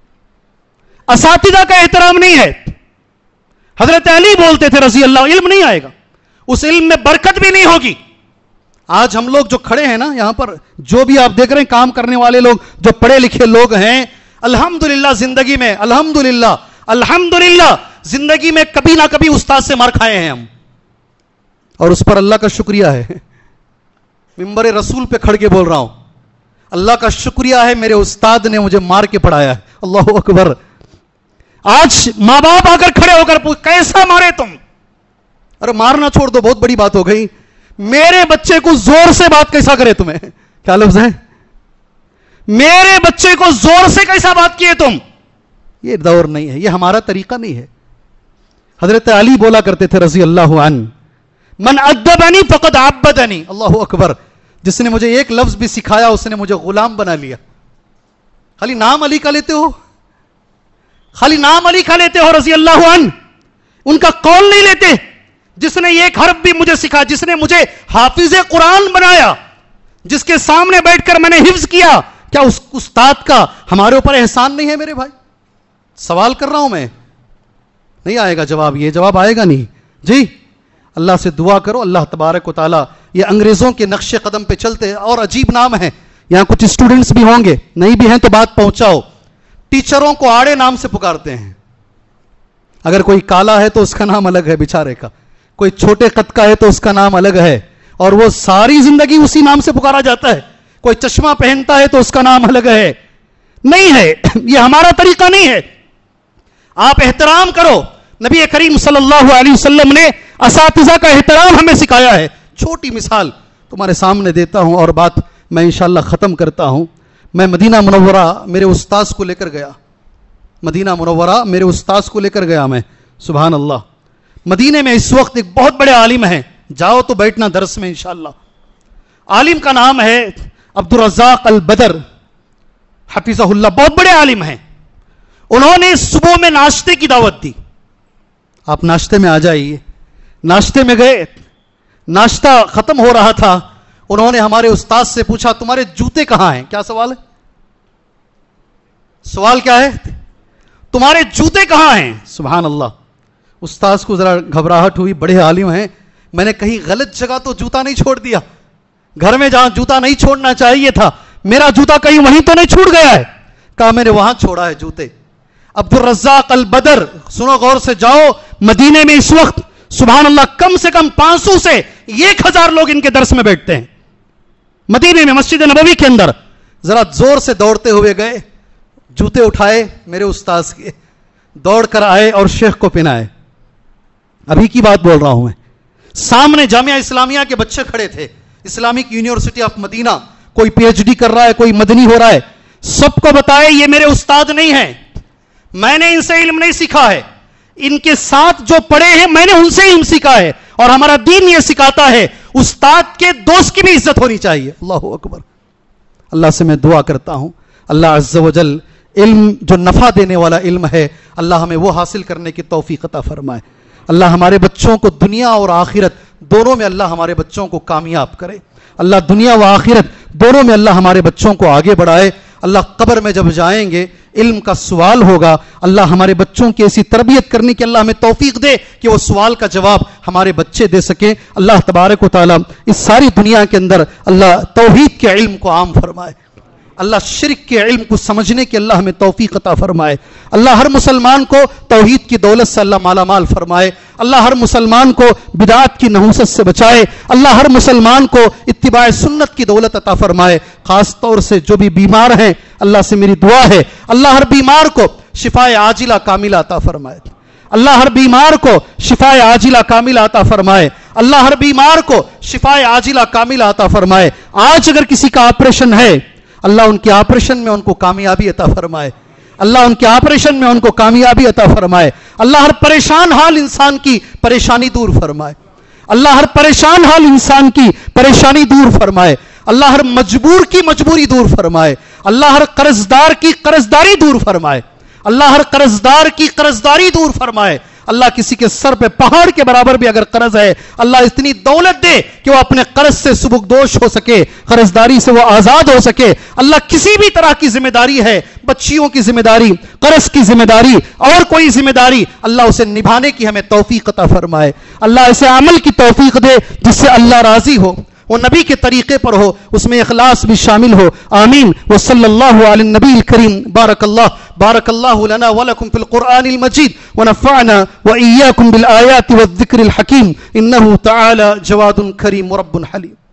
اساتذہ کا احترام نہیں ہے. حضرت علی بولتے تھے رضی اللہ, علم نہیں آئے گا, اس علم میں برکت بھی نہیں ہوگی. آج ہم لوگ جو کھڑے ہیں نا یہاں پر, جو بھی آپ دیکھ رہے ہیں کام کرنے والے لوگ, جو پڑھے لکھے لوگ ہیں, الحمدللہ زندگی میں, الحمدللہ الحمدللہ زندگی میں کبھی نہ کبھی استاد سے مار کھائے ہیں ہم, اور اس پر اللہ کا شکریہ ہے. ممبر رسول پہ کھڑ کے بول رہا ہوں, اللہ کا شکریہ ہے میرے استاد نے مجھے مار کے پڑھایا ہے. اللہ اکبر. آج ماں باپ آ کر کھڑے ہو کر پوچھ کیسا مارے تم؟ ارے مارنا چھوڑ دو, بہت بڑی بات ہو گئی. میرے بچے کو زور سے بات کیسا کرے تمہیں؟ کیا لفظ ہے؟ میرے بچے کو زور سے کیسا بات کیے تم؟ یہ دور نہیں ہے, یہ ہمارا طریقہ نہیں ہے. حضرت علی بولا کرتے تھے رضی اللہ عنہ, من ادبنی فقد عبدنی. اللہ اکبر. جس نے مجھے ایک لفظ بھی سکھایا اس نے مجھے غلام بنا لیا. خالی نام علی کا لیتے ہو, خالی نام علی کا لیتے ہو رضی اللہ عنہ, ان کا قول نہیں لیتے. جس نے ایک حرف بھی مجھے سکھا, جس نے مجھے حافظ قرآن بنایا, جس کے سامنے بیٹھ کر میں نے حفظ کیا, کیا اس استاد کا ہمارے اوپر احسان نہیں ہے میرے بھائی؟ سوال کر رہا ہوں میں. نہیں آئے گا جواب, یہ جواب آئے گا نہیں جی. اللہ سے دعا کرو, اللہ تبارک و تعالیٰ یہ انگریزوں کے نقش قدم پہ چلتے, اور عجیب نام ہے. یہاں کچھ اسٹوڈنٹس بھی ہوں گے, نہیں بھی ہیں تو بات پہنچاؤ. ٹیچروں کو آڑے نام سے پکارتے ہیں. اگر کوئی کالا ہے تو اس کا نام الگ ہے بیچارے کا, کوئی چھوٹے قد کا ہے تو اس کا نام الگ ہے, اور وہ ساری زندگی اسی نام سے پکارا جاتا ہے. کوئی چشمہ پہنتا ہے تو اس کا نام الگ ہے. نہیں ہے, یہ ہمارا طریقہ نہیں ہے. آپ احترام کرو. نبی کریم صلی اللہ علیہ وسلم نے اساتذہ کا احترام ہمیں سکھایا ہے. چھوٹی مثال تمہارے سامنے دیتا ہوں اور بات میں انشاءاللہ ختم کرتا ہوں. میں مدینہ منورہ میرے استاذ کو لے کر گیا. مدینہ منورہ میرے استاذ کو لے کر گیا میں. سبحان اللہ. مدینے میں اس وقت ایک بہت بڑے عالم ہیں, جاؤ تو بیٹھنا درس میں انشاءاللہ. عالم کا نام ہے عبد الرزاق البدر حفظہ اللہ بہت بڑے عالم ہیں. انہوں نے صبح میں ناشتے کی دعوت دی. آپ ناشتے میں آ جائیے. ناشتے میں گئے, ناشتہ ختم ہو رہا تھا. انہوں نے ہمارے استاد سے پوچھا تمہارے جوتے کہاں ہیں؟ کیا سوال ہے؟ سوال کیا ہے؟ تمہارے جوتے کہاں ہیں؟ سبحان اللہ. استاذ کو ذرا گھبراہٹ ہوئی, بڑے عالم ہیں, میں نے کہیں غلط جگہ تو جوتا نہیں چھوڑ دیا؟ گھر میں جہاں جوتا نہیں چھوڑنا چاہیے تھا, میرا جوتا کہیں وہیں تو نہیں چھوٹ گیا ہے؟ کہا میں نے وہاں چھوڑا ہے جوتے. عبد الرزاق البدر, سنو غور سے, جاؤ مدینے میں اس وقت سبحان اللہ کم سے کم پانچ سو سے ایک ہزار لوگ ان کے درس میں بیٹھتے ہیں مدینے میں, مسجد نبوی کے اندر. ذرا زور سے دوڑتے ہوئے گئے, جوتے اٹھائے میرے استاذ کے, دوڑ کر آئے اور شیخ کو پہنائے. ابھی کی بات بول رہا ہوں میں. سامنے جامعہ اسلامیہ کے بچے کھڑے تھے, اسلامک یونیورسٹی آف مدینہ, کوئی پی ایچ ڈی کر رہا ہے, کوئی مدنی ہو رہا ہے. سب کو بتائے یہ میرے استاد نہیں ہیں, میں نے ان سے علم نہیں سیکھا ہے, ان کے ساتھ جو پڑھے ہیں میں نے ان سے علم سیکھا ہے, اور ہمارا دین یہ سکھاتا ہے استاد کے دوست کی بھی عزت ہونی چاہیے. اللہ اکبر. اللہ سے میں دعا کرتا ہوں اللہ عز و جل علم جو نفع دینے والا علم ہے اللہ ہمیں وہ حاصل کرنے کی توفیق عطا فرمائے. اللہ ہمارے بچوں کو دنیا اور آخرت دونوں میں اللہ ہمارے بچوں کو کامیاب کرے. اللہ دنیا و آخرت دونوں میں اللہ ہمارے بچوں کو آگے بڑھائے. اللہ قبر میں جب جائیں گے علم کا سوال ہوگا, اللہ ہمارے بچوں کی ایسی تربیت کرنے کی اللہ ہمیں توفیق دے کہ وہ سوال کا جواب ہمارے بچے دے سکیں. اللہ تبارک و تعالی اس ساری دنیا کے اندر اللہ توحید کے علم کو عام فرمائے. اللہ شرک کے علم کو سمجھنے کی اللہ ہمیں توفیق عطا فرمائے. اللہ ہر مسلمان کو توحید کی دولت سے اللہ مالا مال فرمائے. اللہ ہر مسلمان کو بدعات کی نحوست سے بچائے. اللہ ہر مسلمان کو اتباع سنت کی دولت عطا فرمائے. خاص طور سے جو بھی بیمار ہیں اللہ سے میری دعا ہے اللہ ہر بیمار کو شفائے عاجلہ کاملہ عطا فرمائے. اللہ ہر بیمار کو شفائے عاجلہ کاملہ عطا فرمائے. اللہ ہر بیمار کو شفائے عاجلہ کاملہ عطا فرمائے. آج اگر کسی کا آپریشن ہے اللہ ان کے آپریشن میں ان کو کامیابی عطا فرمائے. اللہ ان کے آپریشن میں ان کو کامیابی عطا فرمائے. اللہ ہر پریشان حال انسان کی پریشانی دور فرمائے. اللہ ہر پریشان حال انسان کی پریشانی دور فرمائے. اللہ ہر مجبور کی مجبوری دور فرمائے. اللہ ہر قرضدار کی قرضداری دور فرمائے. اللہ ہر قرضدار کی قرضداری دور فرمائے. اللہ کسی کے سر پہ پہاڑ کے برابر بھی اگر قرض ہے اللہ اتنی دولت دے کہ وہ اپنے قرض سے سبکدوش ہو سکے, قرضداری سے وہ آزاد ہو سکے. اللہ کسی بھی طرح کی ذمہ داری ہے, بچیوں کی ذمہ داری, قرض کی ذمہ داری اور کوئی ذمہ داری, اللہ اسے نبھانے کی ہمیں توفیق عطا فرمائے. اللہ ایسے عمل کی توفیق دے جس سے اللہ راضی ہو, وہ نبی کے طریقے پر ہو, اس میں اخلاص بھی شامل ہو. آمین. وصلی اللہ علی النبی الکریم. بارک اللہ بارک اللہ لنا ولکم فی القرآن المجید ونفعنا وإیاکم بالآیات والذکر الحکیم انہ تعالی جواد کریم رب حلیم.